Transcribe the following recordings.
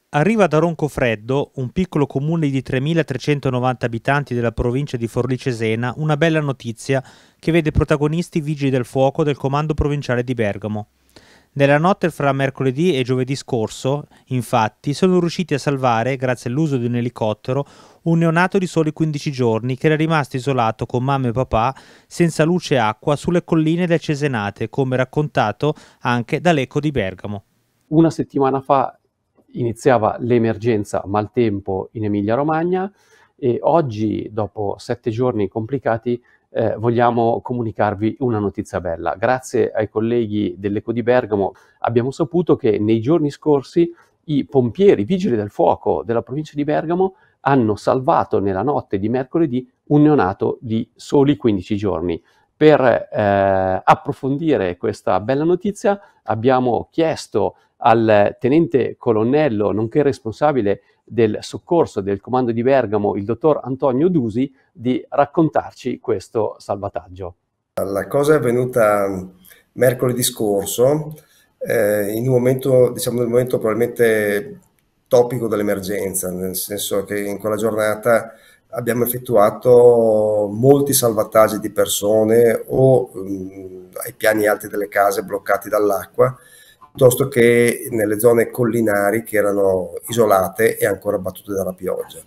Arriva da Roncofreddo, un piccolo comune di 3.390 abitanti della provincia di Forlì-Cesena, una bella notizia che vede protagonisti i vigili del fuoco del comando provinciale di Bergamo. Nella notte fra mercoledì e giovedì scorso, infatti, sono riusciti a salvare, grazie all'uso di un elicottero, un neonato di soli 15 giorni che era rimasto isolato con mamma e papà senza luce e acqua sulle colline del Cesenate, come raccontato anche dall'Eco di Bergamo. Una settimana fa iniziava l'emergenza maltempo in Emilia-Romagna e oggi, dopo 7 giorni complicati, vogliamo comunicarvi una notizia bella. Grazie ai colleghi dell'Eco di Bergamo abbiamo saputo che nei giorni scorsi i pompieri, vigili del fuoco della provincia di Bergamo hanno salvato nella notte di mercoledì un neonato di soli 15 giorni. Per approfondire questa bella notizia abbiamo chiesto al tenente colonnello, nonché responsabile del soccorso del comando di Bergamo, il dottor Antonio Dusi, di raccontarci questo salvataggio. La cosa è avvenuta mercoledì scorso, in un momento, diciamo, nel momento probabilmente topico dell'emergenza, nel senso che in quella giornata abbiamo effettuato molti salvataggi di persone o ai piani alti delle case bloccati dall'acqua, piuttosto che nelle zone collinari che erano isolate e ancora battute dalla pioggia.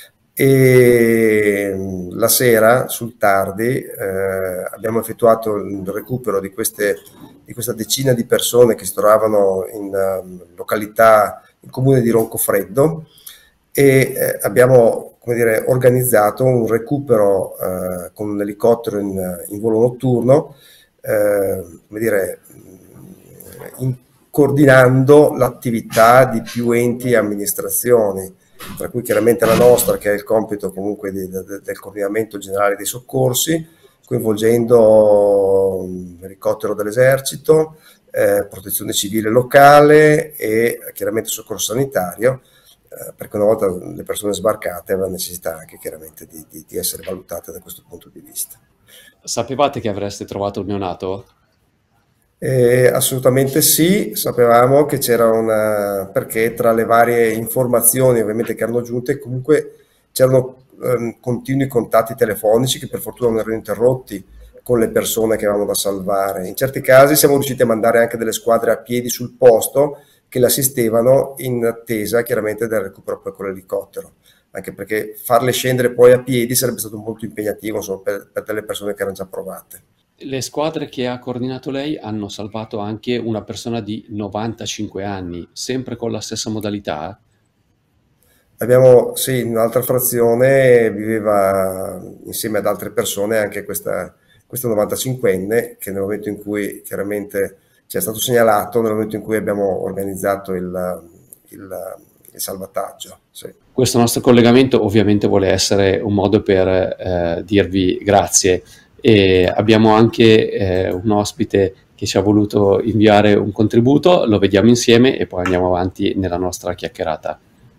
E la sera, sul tardi, abbiamo effettuato il recupero di questa decina di persone che si trovavano in località, il comune di Roncofreddo, e abbiamo, come dire, organizzato un recupero con un elicottero in volo notturno, come dire, coordinando l'attività di più enti e amministrazioni, tra cui chiaramente la nostra, che ha il compito comunque del coordinamento generale dei soccorsi, coinvolgendo l'elicottero dell'esercito, protezione civile locale e chiaramente soccorso sanitario, perché una volta le persone sbarcate avevano necessità anche chiaramente di essere valutate da questo punto di vista. Sapevate che avreste trovato un neonato? Assolutamente sì, sapevamo che c'era perché tra le varie informazioni ovviamente che erano giunte, comunque c'erano continui contatti telefonici che per fortuna non erano interrotti con le persone che avevamo da salvare. In certi casi siamo riusciti a mandare anche delle squadre a piedi sul posto che l'assistevano in attesa chiaramente del recupero poi con l'elicottero, anche perché farle scendere poi a piedi sarebbe stato molto impegnativo, insomma, per delle persone che erano già provate. Le squadre che ha coordinato lei hanno salvato anche una persona di 95 anni, sempre con la stessa modalità? Abbiamo, sì, in un'altra frazione viveva insieme ad altre persone anche questa 95enne, che nel momento in cui chiaramente ci è stato segnalato, nel momento in cui abbiamo organizzato il salvataggio. Sì. Questo nostro collegamento ovviamente vuole essere un modo per dirvi grazie. E abbiamo anche un ospite che ci ha voluto inviare un contributo, lo vediamo insieme e poi andiamo avanti nella nostra chiacchierata.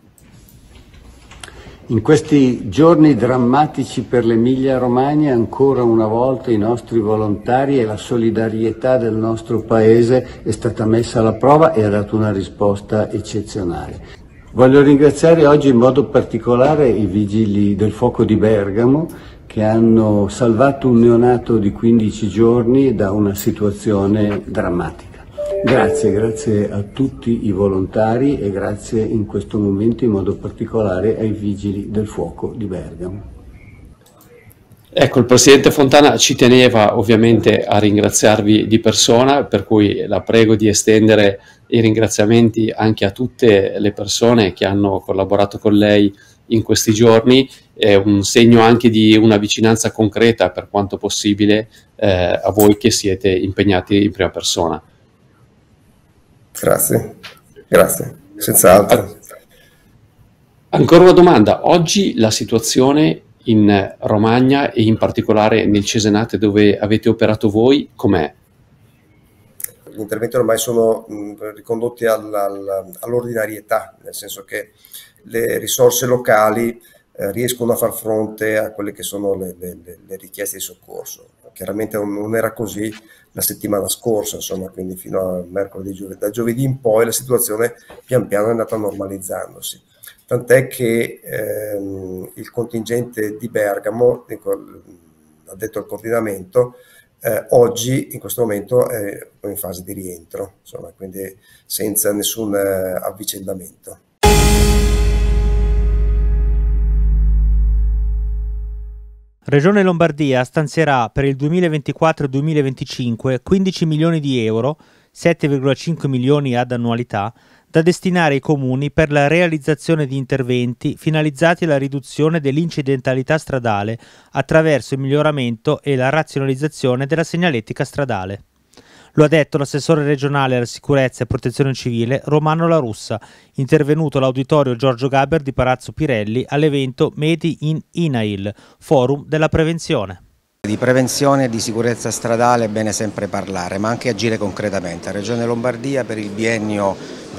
In questi giorni drammatici per l'Emilia-Romagna, ancora una volta i nostri volontari e la solidarietà del nostro Paese è stata messa alla prova e ha dato una risposta eccezionale. Voglio ringraziare oggi in modo particolare i vigili del fuoco di Bergamo, che hanno salvato un neonato di 15 giorni da una situazione drammatica. Grazie a tutti i volontari e grazie in questo momento in modo particolare ai vigili del fuoco di Bergamo. Ecco, il Presidente Fontana ci teneva ovviamente a ringraziarvi di persona, per cui la prego di estendere i ringraziamenti anche a tutte le persone che hanno collaborato con lei in questi giorni, è un segno anche di una vicinanza concreta per quanto possibile a voi che siete impegnati in prima persona. Grazie, senz'altro. Ancora una domanda, oggi la situazione in Romagna e in particolare nel Cesenate dove avete operato voi, com'è? Gli interventi ormai sono ricondotti all'ordinarietà, nel senso che le risorse locali riescono a far fronte a quelle che sono le richieste di soccorso. Chiaramente non era così la settimana scorsa, insomma, quindi fino a mercoledì, da giovedì in poi la situazione pian piano è andata normalizzandosi. Tant'è che il contingente di Bergamo, ha detto il coordinamento, oggi in questo momento è in fase di rientro, insomma, quindi senza nessun avvicendamento. Regione Lombardia stanzierà per il 2024-2025 15 milioni di euro, 7,5 milioni ad annualità, da destinare ai comuni per la realizzazione di interventi finalizzati alla riduzione dell'incidentalità stradale attraverso il miglioramento e la razionalizzazione della segnaletica stradale. Lo ha detto l'assessore regionale alla sicurezza e protezione civile Romano La Russa, intervenuto all'auditorio Giorgio Gaber di Palazzo Pirelli all'evento Made in INAIL, Forum della Prevenzione. Di prevenzione e di sicurezza stradale è bene sempre parlare, ma anche agire concretamente. La Regione Lombardia per il biennio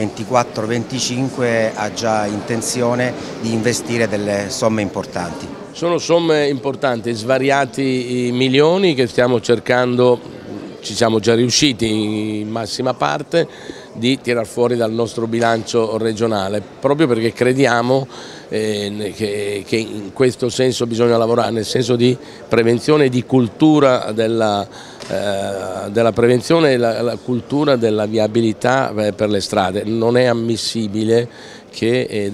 24-25 ha già intenzione di investire delle somme importanti. Sono somme importanti, svariati milioni che stiamo cercando. Ci siamo già riusciti in massima parte di tirar fuori dal nostro bilancio regionale, proprio perché crediamo che in questo senso bisogna lavorare, nel senso di prevenzione e di cultura della prevenzione e la cultura della viabilità per le strade. Non è ammissibile che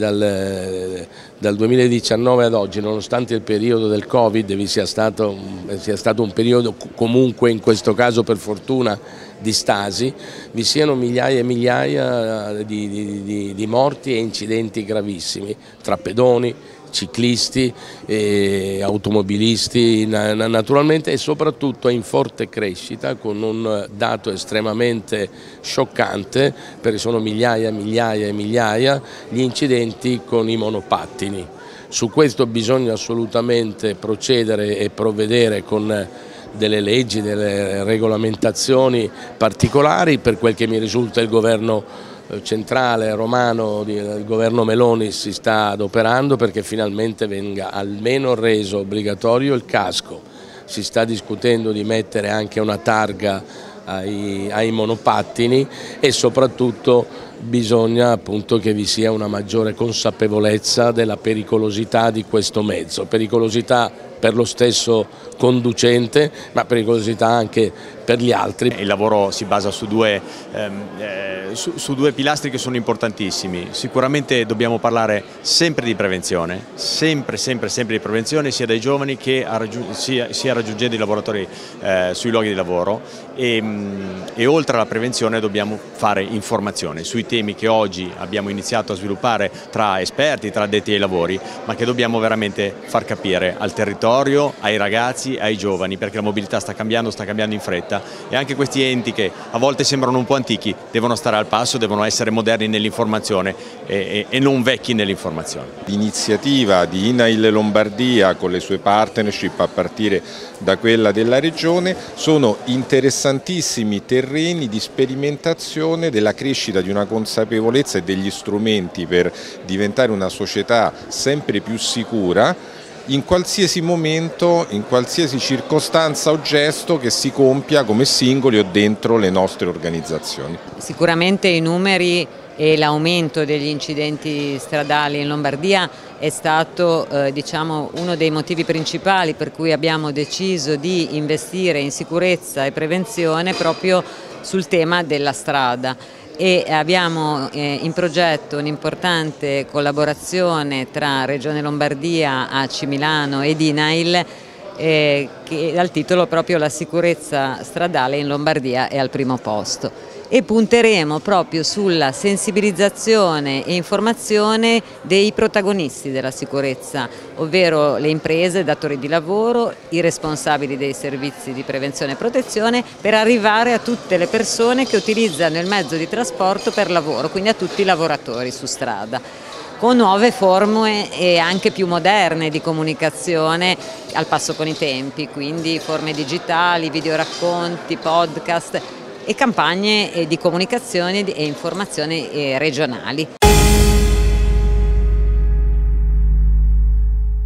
dal 2019 ad oggi, nonostante il periodo del Covid, vi sia stato un periodo comunque, in questo caso per fortuna, di stasi, vi siano migliaia e migliaia di morti e incidenti gravissimi tra pedoni, ciclisti, automobilisti naturalmente, e soprattutto è in forte crescita, con un dato estremamente scioccante, perché sono migliaia e migliaia e migliaia gli incidenti con i monopattini. Su questo bisogna assolutamente procedere e provvedere con delle leggi, delle regolamentazioni particolari. Per quel che mi risulta il governo centrale romano, il governo Meloni, si sta adoperando perché finalmente venga almeno reso obbligatorio il casco. Si sta discutendo di mettere anche una targa ai monopattini, e soprattutto bisogna appunto che vi sia una maggiore consapevolezza della pericolosità di questo mezzo, pericolosità per lo stesso conducente, ma pericolosità anche per gli altri. Il lavoro si basa su due pilastri che sono importantissimi. Sicuramente dobbiamo parlare sempre di prevenzione, sempre di prevenzione, sia dai giovani che sia raggiungendo i lavoratori sui luoghi di lavoro, e oltre alla prevenzione dobbiamo fare informazione sui temi che oggi abbiamo iniziato a sviluppare tra esperti, tra addetti ai lavori, ma che dobbiamo veramente far capire al territorio, ai ragazzi, ai giovani, perché la mobilità sta cambiando in fretta, e anche questi enti che a volte sembrano un po' antichi devono stare al passo, devono essere moderni nell'informazione e non vecchi nell'informazione. L'iniziativa di INAIL Lombardia con le sue partnership, a partire da quella della Regione, sono interessantissimi terreni di sperimentazione della crescita di una consapevolezza e degli strumenti per diventare una società sempre più sicura in qualsiasi momento, in qualsiasi circostanza o gesto che si compia come singoli o dentro le nostre organizzazioni. Sicuramente i numeri e l'aumento degli incidenti stradali in Lombardia è stato uno dei motivi principali per cui abbiamo deciso di investire in sicurezza e prevenzione proprio sul tema della strada. E abbiamo in progetto un'importante collaborazione tra Regione Lombardia, ACI Milano ed INAIL, che dal titolo proprio La sicurezza stradale in Lombardia è al primo posto, e punteremo proprio sulla sensibilizzazione e informazione dei protagonisti della sicurezza, ovvero le imprese, i datori di lavoro, i responsabili dei servizi di prevenzione e protezione, per arrivare a tutte le persone che utilizzano il mezzo di trasporto per lavoro, quindi a tutti i lavoratori su strada, con nuove forme e anche più moderne di comunicazione al passo con i tempi, quindi forme digitali, videoracconti, podcast e campagne di comunicazione e informazione regionali.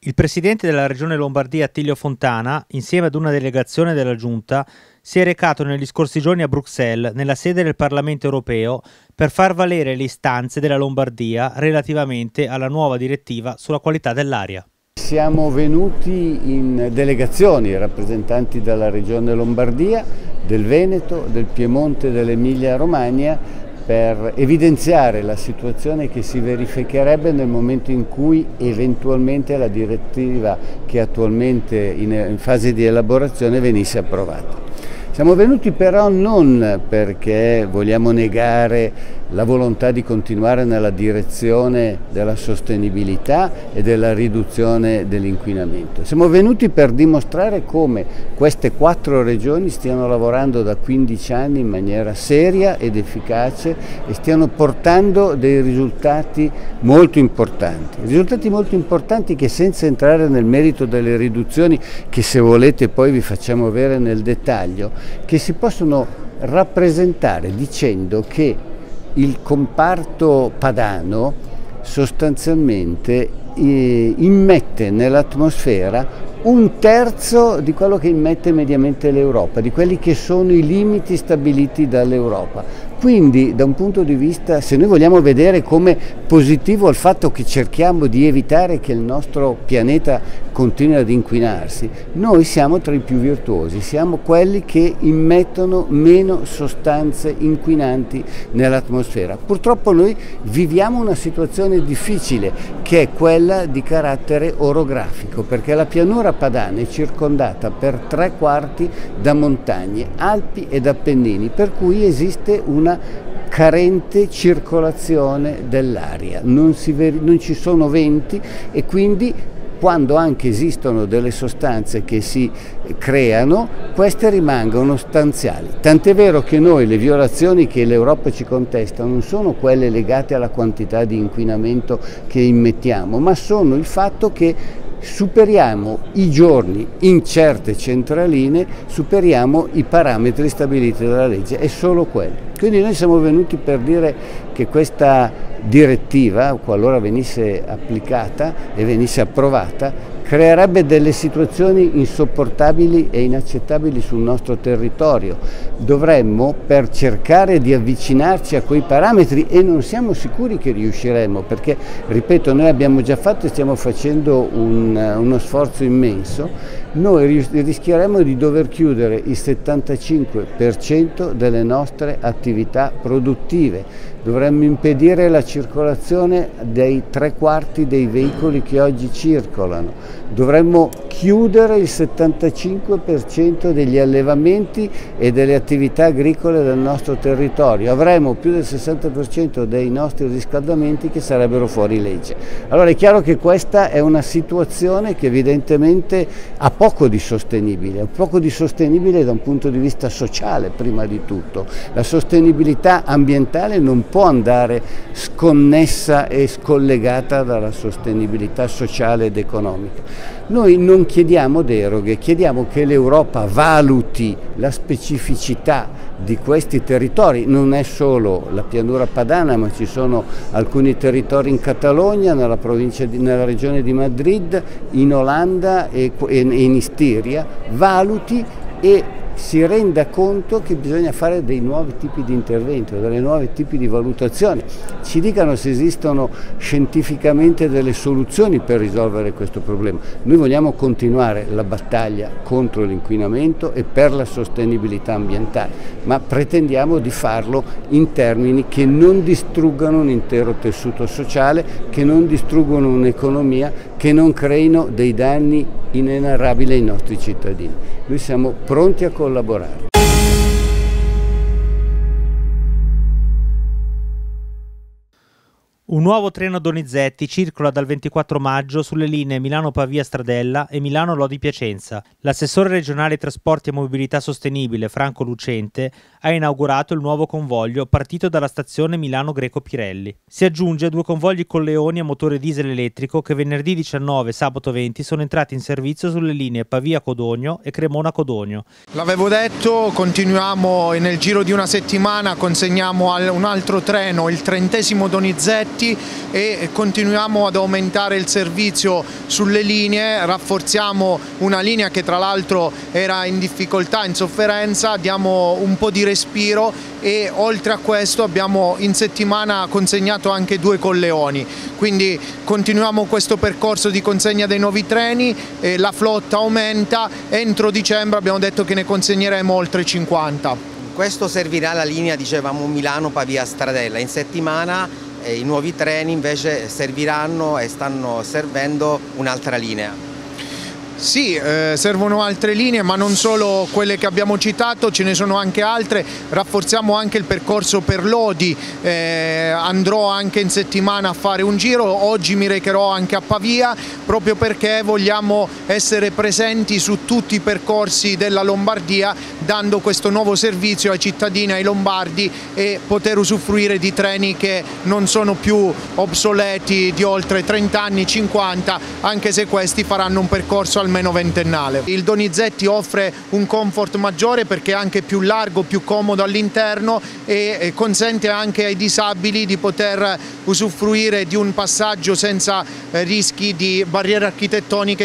Il presidente della Regione Lombardia, Attilio Fontana, insieme ad una delegazione della Giunta, si è recato negli scorsi giorni a Bruxelles, nella sede del Parlamento europeo, per far valere le istanze della Lombardia relativamente alla nuova direttiva sulla qualità dell'aria. Siamo venuti in delegazioni, rappresentanti della Regione Lombardia, del Veneto, del Piemonte e dell'Emilia Romagna, per evidenziare la situazione che si verificherebbe nel momento in cui eventualmente la direttiva che è attualmente in fase di elaborazione venisse approvata. Siamo venuti però non perché vogliamo negare la volontà di continuare nella direzione della sostenibilità e della riduzione dell'inquinamento. Siamo venuti per dimostrare come queste 4 regioni stiano lavorando da 15 anni in maniera seria ed efficace e stiano portando dei risultati molto importanti che, senza entrare nel merito delle riduzioni, che se volete poi vi facciamo avere nel dettaglio, che si possono rappresentare dicendo che il comparto padano sostanzialmente immette nell'atmosfera 1/3 di quello che immette mediamente l'Europa, di quelli che sono i limiti stabiliti dall'Europa. Quindi, da un punto di vista, se noi vogliamo vedere come positivo il fatto che cerchiamo di evitare che il nostro pianeta continui ad inquinarsi, noi siamo tra i più virtuosi, siamo quelli che immettono meno sostanze inquinanti nell'atmosfera. Purtroppo noi viviamo una situazione difficile, che è quella di carattere orografico, perché la pianura padana è circondata per 3/4 da montagne, Alpi ed Appennini, per cui esiste una carente circolazione dell'aria, non ci sono venti e quindi quando anche esistono delle sostanze che si creano, queste rimangono stanziali. Tant'è vero che noi le violazioni che l'Europa ci contesta non sono quelle legate alla quantità di inquinamento che immettiamo, ma sono il fatto che superiamo i giorni in certe centraline, superiamo i parametri stabiliti dalla legge, è solo quello. Quindi noi siamo venuti per dire che questa direttiva, qualora venisse applicata e venisse approvata, creerebbe delle situazioni insopportabili e inaccettabili sul nostro territorio. Dovremmo, per cercare di avvicinarci a quei parametri, e non siamo sicuri che riusciremo, perché, ripeto, noi abbiamo già fatto e stiamo facendo uno sforzo immenso, noi rischieremo di dover chiudere il 75% delle nostre attività produttive. Dovremmo impedire la circolazione dei 3/4 dei veicoli che oggi circolano. Dovremmo chiudere il 75% degli allevamenti e delle attività agricole del nostro territorio. Avremo più del 60% dei nostri riscaldamenti che sarebbero fuori legge. Allora è chiaro che questa è una situazione che evidentemente ha poco di sostenibile da un punto di vista sociale prima di tutto. La sostenibilità ambientale non può andare sconnessa e scollegata dalla sostenibilità sociale ed economica. Noi non chiediamo deroghe, chiediamo che l'Europa valuti la specificità di questi territori. Non è solo la pianura padana, ma ci sono alcuni territori in Catalogna, nella regione di Madrid, in Olanda e in Istiria. Valuti e si renda conto che bisogna fare dei nuovi tipi di intervento, delle nuove tipi di valutazioni, ci dicano se esistono scientificamente delle soluzioni per risolvere questo problema. Noi vogliamo continuare la battaglia contro l'inquinamento e per la sostenibilità ambientale, ma pretendiamo di farlo in termini che non distruggano un intero tessuto sociale, che non distruggono un'economia, che non creino dei danni inenarrabili ai nostri cittadini. Noi siamo pronti a collaborare. Un nuovo treno Donizetti circola dal 24 maggio sulle linee Milano-Pavia Stradella e Milano-Lodi Piacenza. L'assessore regionale ai trasporti e mobilità sostenibile Franco Lucente ha inaugurato il nuovo convoglio partito dalla stazione Milano Greco Pirelli. Si aggiunge a 2 convogli Colleoni a motore diesel elettrico che venerdì 19 e sabato 20 sono entrati in servizio sulle linee Pavia-Codogno e Cremona-Codogno. L'avevo detto, continuiamo e nel giro di una settimana consegniamo un altro treno, il 30° Donizetti, e continuiamo ad aumentare il servizio sulle linee, rafforziamo una linea che tra l'altro era in difficoltà, in sofferenza, diamo un po' di respiro e oltre a questo abbiamo in settimana consegnato anche 2 Colleoni, quindi continuiamo questo percorso di consegna dei nuovi treni, la flotta aumenta, entro dicembre abbiamo detto che ne consegneremo oltre 50. Questo servirà la linea, dicevamo, Milano-Pavia-Stradella. In settimana i nuovi treni invece serviranno e stanno servendo un'altra linea. Sì, servono altre linee, ma non solo quelle che abbiamo citato, ce ne sono anche altre. Rafforziamo anche il percorso per Lodi, andrò anche in settimana a fare un giro, oggi mi recherò anche a Pavia, proprio perché vogliamo essere presenti su tutti i percorsi della Lombardia, dando questo nuovo servizio ai cittadini, ai lombardi, e poter usufruire di treni che non sono più obsoleti di oltre 30 anni, 50, anche se questi faranno un percorso almeno ventennale. Il Donizetti offre un comfort maggiore perché è anche più largo, più comodo all'interno e consente anche ai disabili di poter usufruire di un passaggio senza rischi di barriere architettoniche.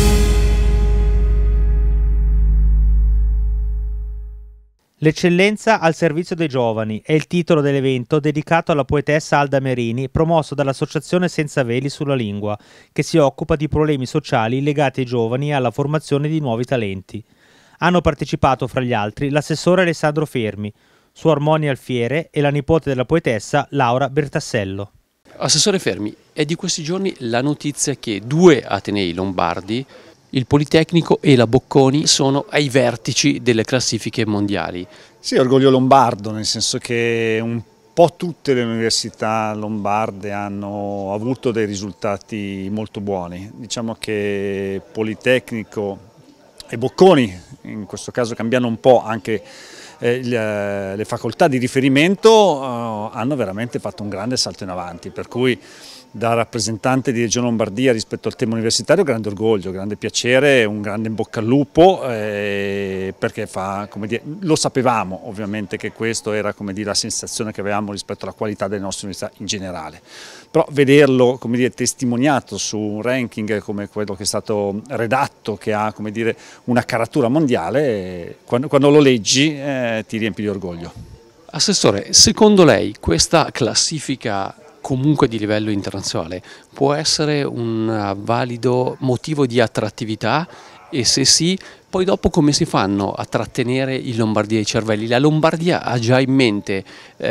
L'eccellenza al servizio dei giovani è il titolo dell'evento dedicato alla poetessa Alda Merini, promosso dall'Associazione Senza Veli sulla Lingua, che si occupa di problemi sociali legati ai giovani e alla formazione di nuovi talenti. Hanno partecipato fra gli altri l'assessore Alessandro Fermi, Suor Armonia Alfiere e la nipote della poetessa Laura Bertassello. Assessore Fermi, è di questi giorni la notizia che 2 atenei lombardi, il Politecnico e la Bocconi, sono ai vertici delle classifiche mondiali. Sì, orgoglio lombardo, nel senso che un po' tutte le università lombarde hanno avuto dei risultati molto buoni. Diciamo che Politecnico e Bocconi, in questo caso cambiando un po' anche le facoltà di riferimento, hanno veramente fatto un grande salto in avanti, per cui da rappresentante di Regione Lombardia rispetto al tema universitario grande orgoglio, grande piacere, un grande in bocca al lupo, perché come dire, lo sapevamo ovviamente che questo era, come dire, la sensazione che avevamo rispetto alla qualità delle nostre università in generale, però vederlo, come dire, testimoniato su un ranking come quello che è stato redatto, che ha, come dire, una caratura mondiale, quando lo leggi ti riempi di orgoglio. Assessore, secondo lei questa classifica comunque di livello internazionale può essere un valido motivo di attrattività, e se sì, poi dopo come si fanno a trattenere in Lombardia i cervelli? La Lombardia ha già in mente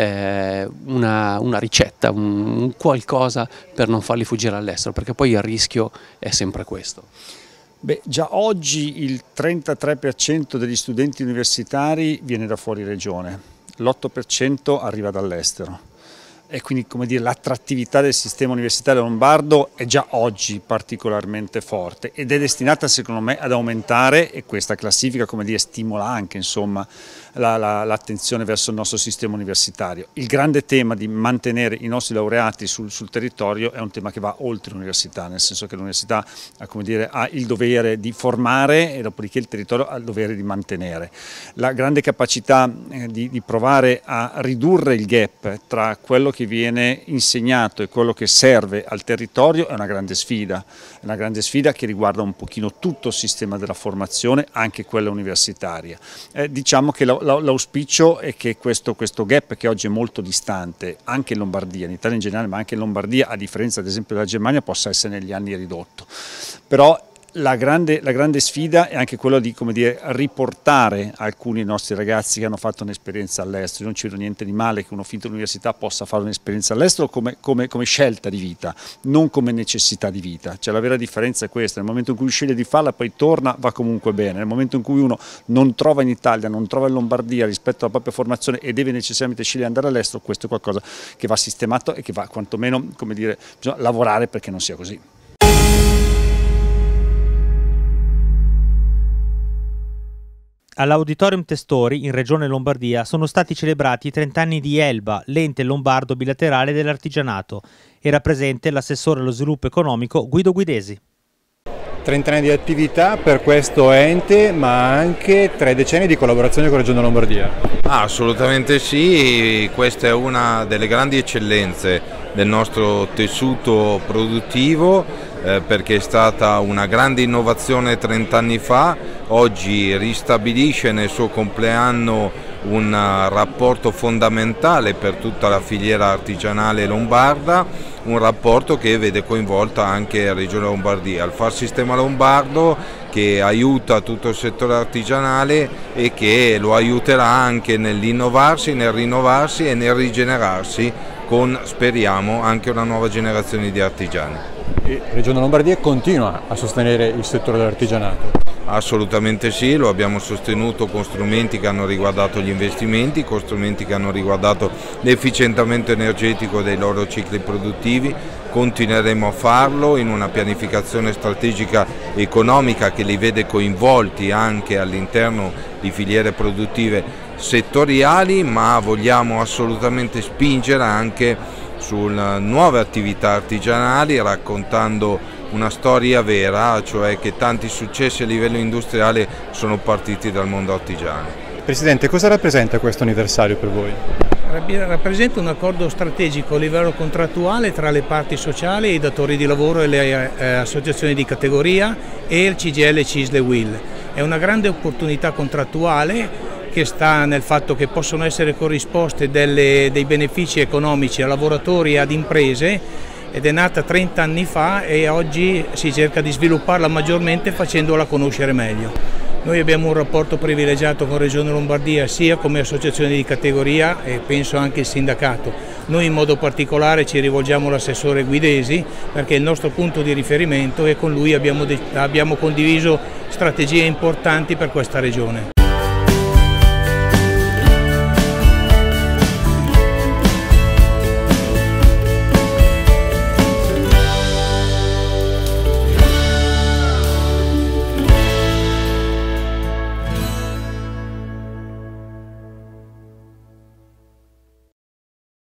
una ricetta, un qualcosa per non farli fuggire all'estero, perché poi il rischio è sempre questo. Beh, già oggi il 33% degli studenti universitari viene da fuori regione, l'8% arriva dall'estero. E quindi, come dire, l'attrattività del sistema universitario lombardo è già oggi particolarmente forte ed è destinata, secondo me, ad aumentare, e questa classifica, come dire, stimola anche, insomma, l'attenzione verso il nostro sistema universitario. Il grande tema di mantenere i nostri laureati sul territorio è un tema che va oltre l'università, nel senso che l'università, come dire, ha il dovere di formare e dopodiché il territorio ha il dovere di mantenere. La grande capacità di provare a ridurre il gap tra quello che viene insegnato e quello che serve al territorio è una grande sfida che riguarda un pochino tutto il sistema della formazione, anche quella universitaria. Diciamo che l'auspicio è che questo gap, che oggi è molto distante, anche in Lombardia, in Italia in generale, ma anche in Lombardia, a differenza ad esempio della Germania, possa essere negli anni ridotto. Però la grande sfida è anche quella di, come dire, riportare alcuni nostri ragazzi che hanno fatto un'esperienza all'estero. Io non ci vedo niente di male che uno finito all'università possa fare un'esperienza all'estero come scelta di vita, non come necessità di vita. Cioè, la vera differenza è questa: nel momento in cui sceglie di farla, poi torna, va comunque bene. Nel momento in cui uno non trova in Italia, non trova in Lombardia rispetto alla propria formazione e deve necessariamente scegliere di andare all'estero, questo è qualcosa che va sistemato e che va quantomeno, come dire, bisogna lavorare perché non sia così. All'Auditorium Testori, in Regione Lombardia, sono stati celebrati i 30 anni di Elba, l'ente lombardo bilaterale dell'artigianato. Era presente l'assessore allo sviluppo economico Guido Guidesi. 30 anni di attività per questo ente, ma anche 3 decenni di collaborazione con la Regione Lombardia. Assolutamente sì, questa è una delle grandi eccellenze del nostro tessuto produttivo, perché è stata una grande innovazione 30 anni fa, oggi ristabilisce nel suo compleanno un rapporto fondamentale per tutta la filiera artigianale lombarda, un rapporto che vede coinvolta anche la Regione Lombardia, il Far Sistema Lombardo che aiuta tutto il settore artigianale e che lo aiuterà anche nell'innovarsi, nel rinnovarsi e nel rigenerarsi con, speriamo, anche una nuova generazione di artigiani. E la Regione Lombardia continua a sostenere il settore dell'artigianato? Assolutamente sì, lo abbiamo sostenuto con strumenti che hanno riguardato gli investimenti, con strumenti che hanno riguardato l'efficientamento energetico dei loro cicli produttivi, continueremo a farlo in una pianificazione strategica economica che li vede coinvolti anche all'interno di filiere produttive settoriali, ma vogliamo assolutamente spingere anche su nuove attività artigianali raccontando una storia vera, cioè che tanti successi a livello industriale sono partiti dal mondo artigiano. Presidente, cosa rappresenta questo anniversario per voi? Rappresenta un accordo strategico a livello contrattuale tra le parti sociali, i datori di lavoro e le associazioni di categoria e il CGIL, CISL e UIL. È una grande opportunità contrattuale che sta nel fatto che possono essere corrisposte dei benefici economici a lavoratori e ad imprese, ed è nata 30 anni fa e oggi si cerca di svilupparla maggiormente facendola conoscere meglio. Noi abbiamo un rapporto privilegiato con Regione Lombardia sia come associazione di categoria e penso anche il sindacato. Noi in modo particolare ci rivolgiamo all'assessore Guidesi perché è il nostro punto di riferimento e con lui abbiamo condiviso strategie importanti per questa regione.